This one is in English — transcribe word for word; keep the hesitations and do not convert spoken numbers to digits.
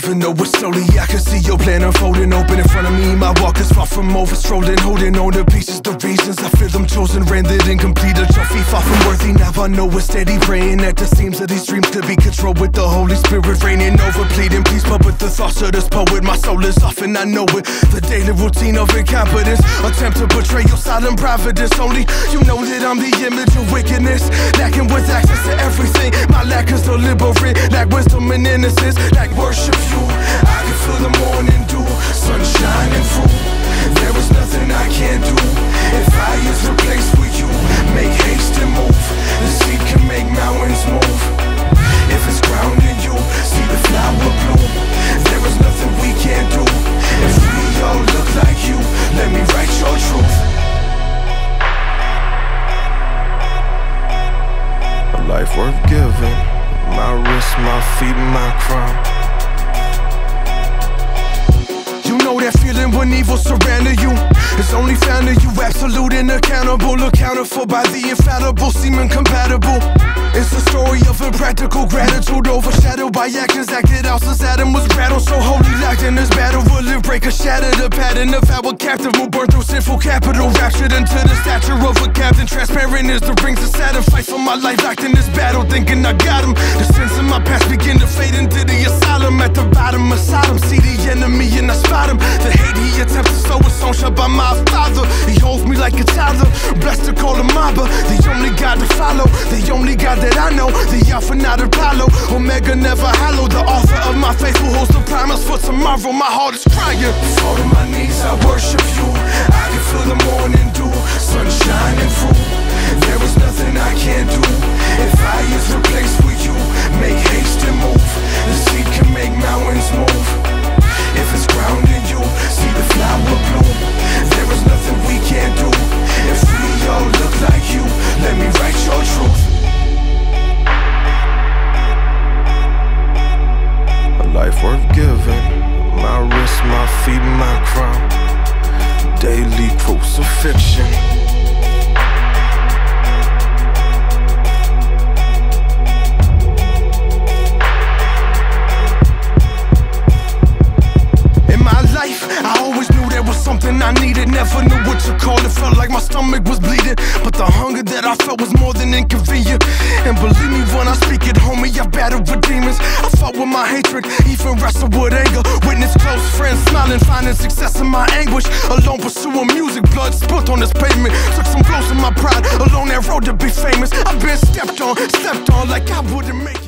even though it's slowly, I can see your plan unfolding. Open in front of me, my walk is far from over. Strolling, holding on to pieces, the reasons I feel them chosen, rendered incomplete. A trophy far from worthy, now I know it's steady praying that the seams of these dreams could be controlled with the Holy Spirit reigning over, pleading please. But with the thoughts of this poet, my soul is off and I know it. The daily routine of incompetence, attempt to betray your silent providence. Only you know that I'm the image of wickedness, lacking with access to everything. My lack is deliberate, lack wisdom and innocence, lack worship you. I can feel the morning dew, sun shining through. There is nothing I can't do. If I is replaced with you, make haste and move. The seed can make mountains move. If it's ground in you, see the flower bloom. There is nothing we can't do. If we all look like you, let me write your truth. A life worth giving, my wrist, my feet, my crown. You know that feeling when evil surrounded you. It's only found in you, absolute and accountable, accounted for by the infallible, seem incompatible. It's a story of impractical gratitude, overshadowed by actions acted out since Adam was rattled. So wholly locked in this battle, will it break or shatter the pattern of our captive will burn through sinful capital, raptured into the stature of a captain. Transparent as the rings of Saturn, fight for my life locked in this battle, thinking I got him. The sins in my past begin to fade into the asylum. At the bottom of Sodom, see the enemy and I spot him. The hate he attempts to sow is sown shut by my father. He holds me like a toddler, blessed to call him Abba. The only God to follow, the only God that I know, the Alpha, not Apollo, Omega, never hollow. The author of my faith who holds the promise for tomorrow. My heart is crying. Fall to my knees, I worship you. I can feel the morning dew, sun shining through. There is nothing I can't do. If I is replaced with you, make haste and move. The seed can make mountains move. If it's ground in you, see the flower bloom. There is nothing we can't do. If we all look like you, let me write your truth. A life worth giving, my wrist, my feet, my crown. Daily crucifixion. Something I needed, never knew what to call it. Felt like my stomach was bleeding, but the hunger that I felt was more than inconvenient. And believe me when I speak it, homie, I battled with demons. I fought with my hatred, even wrestled with anger. Witness close friends smiling, finding success in my anguish. Alone pursuing music, blood spilt on this pavement. Took some blows in my pride, along that road to be famous. I've been stepped on, slept on like I wouldn't make it.